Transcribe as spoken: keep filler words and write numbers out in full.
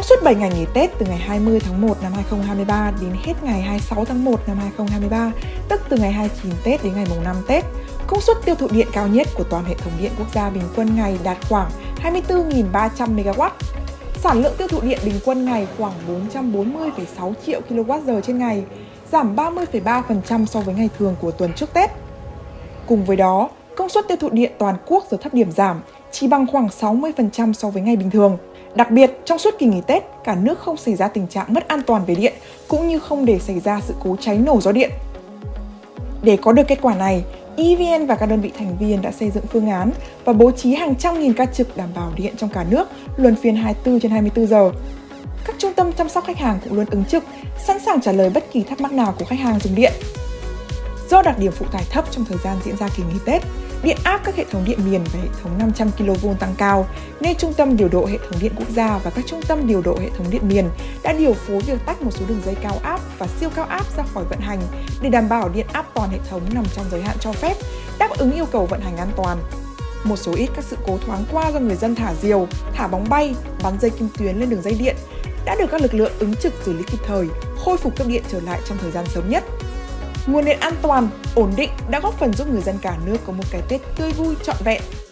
suốt bảy ngày nghỉ Tết từ ngày hai mươi tháng một năm hai nghìn không trăm hai mươi ba đến hết ngày hai mươi sáu tháng một năm hai nghìn không trăm hai mươi ba, tức từ ngày hai mươi chín Tết đến ngày mùng năm Tết, công suất tiêu thụ điện cao nhất của toàn hệ thống điện quốc gia bình quân ngày đạt khoảng hai mươi tư nghìn ba trăm mê-ga-oát. Sản lượng tiêu thụ điện bình quân ngày khoảng bốn trăm bốn mươi phẩy sáu triệu ki lô oát giờ trên ngày, giảm ba mươi phẩy ba phần trăm so với ngày thường của tuần trước Tết. Cùng với đó, công suất tiêu thụ điện toàn quốc giờ thấp điểm giảm, chỉ bằng khoảng sáu mươi phần trăm so với ngày bình thường. Đặc biệt, trong suốt kỳ nghỉ Tết, cả nước không xảy ra tình trạng mất an toàn về điện, cũng như không để xảy ra sự cố cháy nổ do điện. Để có được kết quả này, e vê en và các đơn vị thành viên đã xây dựng phương án và bố trí hàng trăm nghìn ca trực đảm bảo điện trong cả nước, luân phiên hai mươi tư trên hai mươi tư giờ. Các trung tâm chăm sóc khách hàng cũng luôn ứng trực, sẵn sàng trả lời bất kỳ thắc mắc nào của khách hàng dùng điện. Do đặc điểm phụ tải thấp trong thời gian diễn ra kỳ nghỉ Tết, điện áp các hệ thống điện miền và hệ thống năm trăm ki lô vôn tăng cao, nên Trung tâm Điều độ Hệ thống Điện Quốc gia và các trung tâm điều độ hệ thống điện miền đã điều phối việc tách một số đường dây cao áp và siêu cao áp ra khỏi vận hành để đảm bảo điện áp toàn hệ thống nằm trong giới hạn cho phép, đáp ứng yêu cầu vận hành an toàn. Một số ít các sự cố thoáng qua do người dân thả diều, thả bóng bay, bắn dây kim tuyến lên đường dây điện đã được các lực lượng ứng trực xử lý kịp thời, khôi phục cấp điện trở lại trong thời gian sớm nhất. Nguồn điện an toàn, ổn định đã góp phần giúp người dân cả nước có một cái Tết tươi vui, trọn vẹn.